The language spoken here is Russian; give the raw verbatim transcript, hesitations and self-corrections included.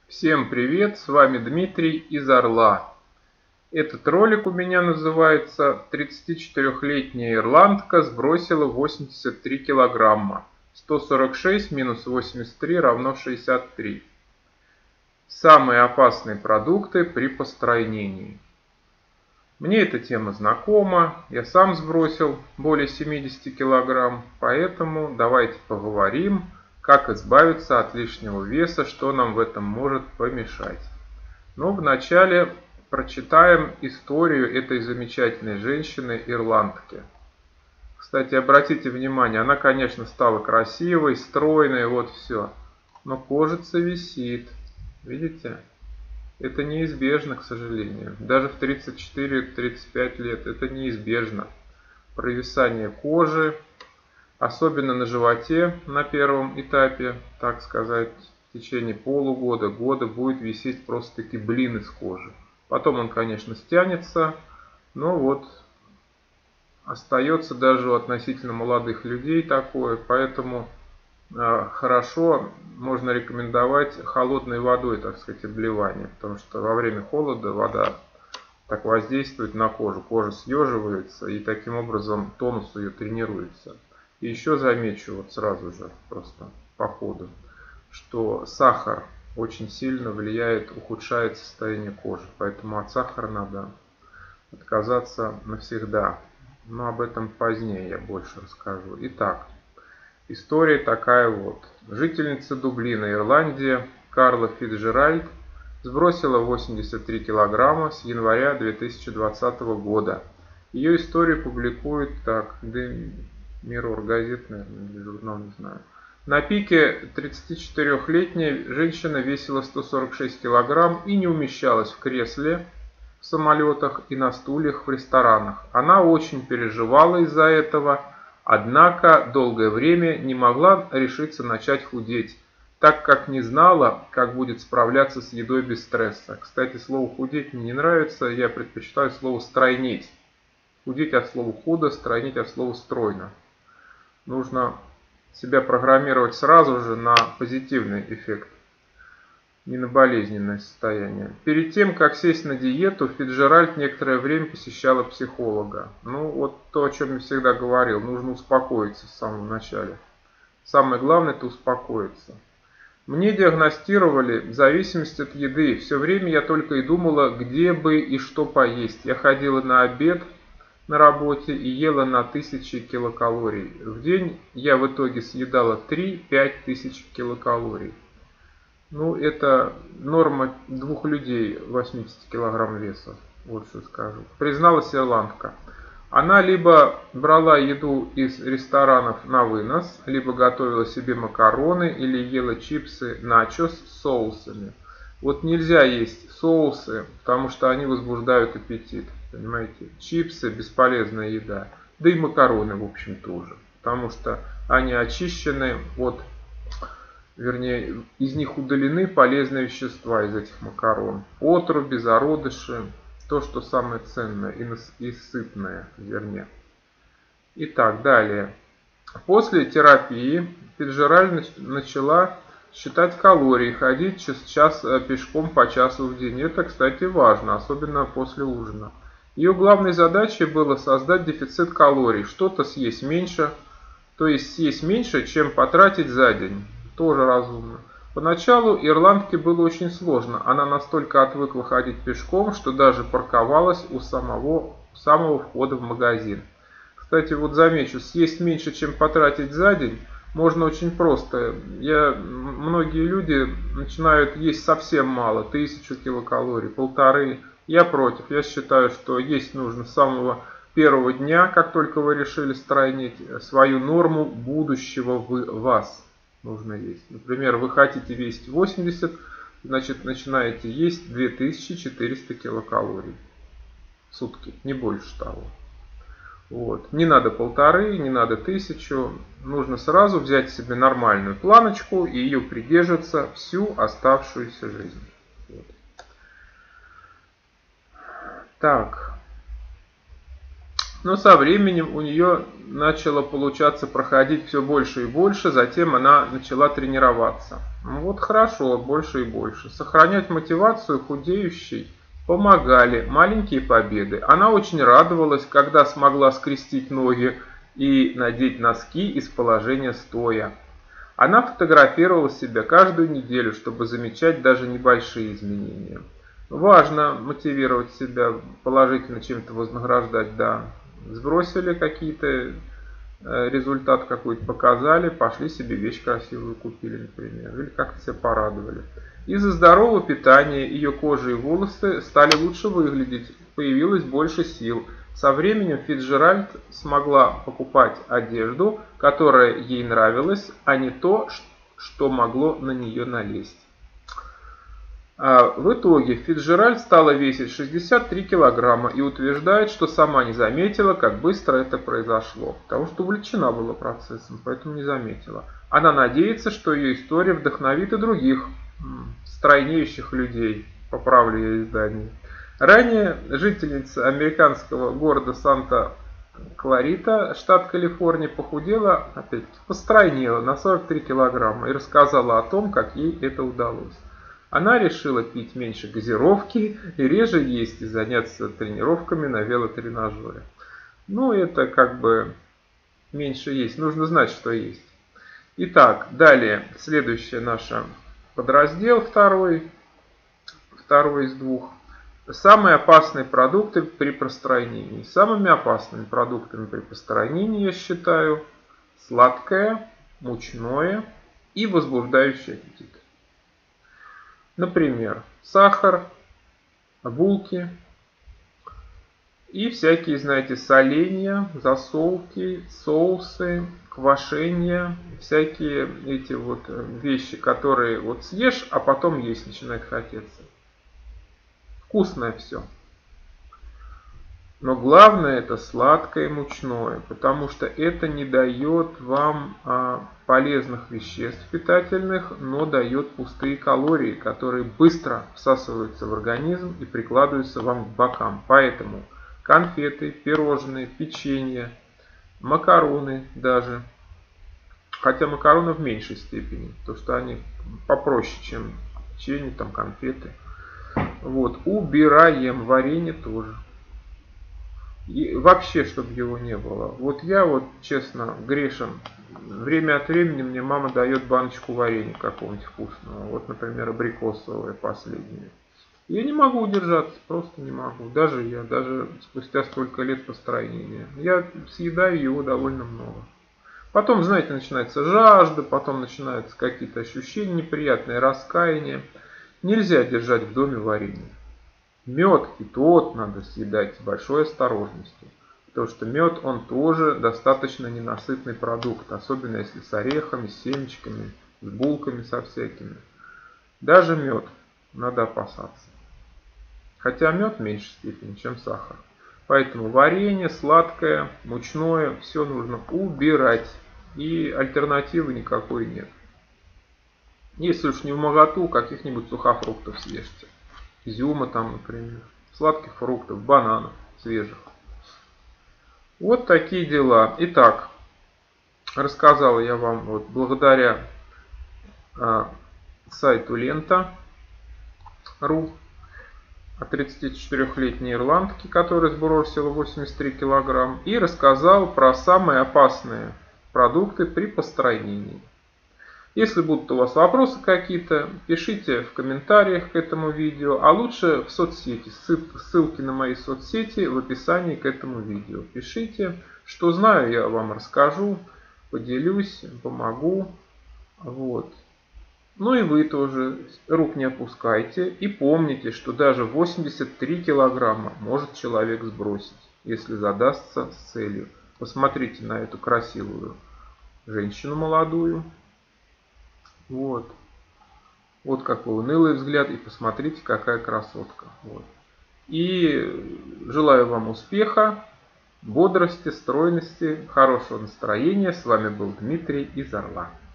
Всем привет, с вами Дмитрий из Орла. Этот ролик у меня называется «тридцатичетырёхлетняя ирландка сбросила восемьдесят три килограмма. сто сорок шесть минус восемьдесят три равно шестьдесят три. Самые опасные продукты при постройнении». Мне эта тема знакома, я сам сбросил более семидесяти килограмм, поэтому давайте поговорим, как избавиться от лишнего веса, что нам в этом может помешать. Но вначале прочитаем историю этой замечательной женщины-ирландки. Кстати, обратите внимание, она, конечно, стала красивой, стройной, вот все. Но кожица висит. Видите? Это неизбежно, к сожалению. Даже в тридцать четыре — тридцать пять лет это неизбежно. Провисание кожи, особенно на животе на первом этапе, так сказать, в течение полугода, года будет висеть просто-таки блин из кожи. Потом он, конечно, стянется, но вот остается даже у относительно молодых людей такое, поэтому э, хорошо можно рекомендовать холодной водой, так сказать, обливание, потому что во время холода вода так воздействует на кожу, кожа съеживается и таким образом тонус ее тренируется. И еще замечу вот сразу же, просто по ходу, что сахар очень сильно влияет, ухудшает состояние кожи. Поэтому от сахара надо отказаться навсегда. Но об этом позднее я больше расскажу. Итак, история такая вот. Жительница Дублина, Ирландия, Карла Фицджеральд сбросила восемьдесят три килограмма с января две тысячи двадцатого года. Ее историю публикует так, The Mirror газет, наверное, или журнал, не знаю. На пике тридцатичетырёхлетняя женщина весила сто сорок шесть килограмм и не умещалась в кресле в самолетах и на стульях в ресторанах. Она очень переживала из-за этого, однако долгое время не могла решиться начать худеть, так как не знала, как будет справляться с едой без стресса. Кстати, слово «худеть» мне не нравится, я предпочитаю слово «стройнеть». Худеть от слова «худо», стройнеть от слова «стройно». Нужно себя программировать сразу же на позитивный эффект, не на болезненное состояние. Перед тем, как сесть на диету, Фицджеральд некоторое время посещала психолога. Ну, вот то, о чем я всегда говорил, нужно успокоиться в самом начале. Самое главное – это успокоиться. Мне диагностировали зависимость от еды. Все время я только и думала, где бы и что поесть. Я ходила на обед на работе и ела на тысячи килокалорий. В день я в итоге съедала три-пять тысяч килокалорий. Ну, это норма двух людей восемьдесят килограмм веса, вот что скажу. Призналась ирландка. Она либо брала еду из ресторанов на вынос, либо готовила себе макароны или ела чипсы начос с соусами. Вот нельзя есть соусы, потому что они возбуждают аппетит. Понимаете? Чипсы – бесполезная еда. Да и макароны, в общем, тоже. Потому что они очищены от, вернее, из них удалены полезные вещества из этих макарон. Отруби, зародыши. То, что самое ценное и сытное в зерне. Итак, далее. После терапии Фицджеральд начала считать калории, ходить час пешком по часу в день. Это, кстати, важно, особенно после ужина. Ее главной задачей было создать дефицит калорий, что-то съесть меньше, то есть съесть меньше, чем потратить за день. Тоже разумно. Поначалу ирландке было очень сложно. Она настолько отвыкла ходить пешком, что даже парковалась у самого, самого входа в магазин. Кстати, вот замечу, съесть меньше, чем потратить за день, можно очень просто. Я, многие люди начинают есть совсем мало, тысячу килокалорий, полторы. Я против. Я считаю, что есть нужно с самого первого дня, как только вы решили стройнеть, свою норму будущего в вас. Нужно есть. Например, вы хотите весить восемьдесят, значит начинаете есть две тысячи четыреста килокалорий в сутки, не больше того. Вот. Не надо полторы, не надо тысячу. Нужно сразу взять себе нормальную планочку и ее придерживаться всю оставшуюся жизнь. Вот. Так. Но со временем у нее начало получаться проходить все больше и больше, затем она начала тренироваться. Ну вот хорошо, больше и больше. Сохранять мотивацию худеющей помогали маленькие победы. Она очень радовалась, когда смогла скрестить ноги и надеть носки из положения стоя. Она фотографировала себя каждую неделю, чтобы замечать даже небольшие изменения. Важно мотивировать себя, положительно чем-то вознаграждать, да. Сбросили какие-то, результат какой-то показали, пошли себе вещь красивую купили, например, или как-то себя порадовали. Из-за здорового питания ее кожа и волосы стали лучше выглядеть, появилось больше сил. Со временем Фицджеральд смогла покупать одежду, которая ей нравилась, а не то, что могло на нее налезть. В итоге Фицджеральд стала весить шестьдесят три килограмма и утверждает, что сама не заметила, как быстро это произошло, потому что увлечена была процессом, поэтому не заметила. Она надеется, что ее история вдохновит и других стройнеющих людей. Поправлю я издание. Ранее жительница американского города Санта-Кларита, штат Калифорния, похудела, опять-таки, постройнела на сорок три килограмма и рассказала о том, как ей это удалось. Она решила пить меньше газировки и реже есть и заняться тренировками на велотренажере. Ну, это как бы меньше есть. Нужно знать, что есть. Итак, далее, следующий наш подраздел, второй, второй из двух. Самые опасные продукты при постройнении. Самыми опасными продуктами при постройнении я считаю сладкое, мучное и возбуждающее аппетит. Например, сахар, булки и всякие, знаете, соленья, засолки, соусы, квашения, всякие эти вот вещи, которые вот съешь, а потом есть начинает хотеться. Вкусное все. Но главное это сладкое и мучное, потому что это не дает вам а, полезных веществ питательных, но дает пустые калории, которые быстро всасываются в организм и прикладываются вам к бокам. Поэтому конфеты, пирожные, печенье, макароны даже, хотя макароны в меньшей степени, потому что они попроще, чем печенье, там конфеты. Вот, убираем, варенье тоже. И вообще, чтобы его не было. Вот я вот, честно, грешен. Время от времени мне мама дает баночку варенья какого-нибудь вкусного. Вот, например, абрикосовое последнее. Я не могу удержаться, просто не могу. Даже я, даже спустя столько лет построения. Я съедаю его довольно много. Потом, знаете, начинается жажда, потом начинаются какие-то ощущения неприятные, раскаяние. Нельзя держать в доме варенье. Мед и тот надо съедать с большой осторожностью, потому что мед он тоже достаточно ненасытный продукт, особенно если с орехами, с семечками, с булками со всякими. Даже мед надо опасаться. Хотя мед в меньшей степени, чем сахар. Поэтому варенье, сладкое, мучное, все нужно убирать. И альтернативы никакой нет. Если уж не в моготу, каких-нибудь сухофруктов съешьте. Изюма там, например, сладких фруктов, бананов свежих. Вот такие дела. Итак, рассказал я вам вот благодаря а, сайту лента точка ру о тридцатичетырёхлетней ирландке, которая сбросила восемьдесят три килограмма, и рассказал про самые опасные продукты при постройнении. Если будут у вас вопросы какие-то, пишите в комментариях к этому видео, а лучше в соцсети. Ссылки на мои соцсети в описании к этому видео. Пишите, что знаю, я вам расскажу, поделюсь, помогу. Вот. Ну и вы тоже рук не опускайте. И помните, что даже восемьдесят три килограмма может человек сбросить, если задастся с целью. Посмотрите на эту красивую женщину молодую. Вот. Вот какой унылый взгляд. И посмотрите, какая красотка. Вот. И желаю вам успеха, бодрости, стройности, хорошего настроения. С вами был Дмитрий из Орла.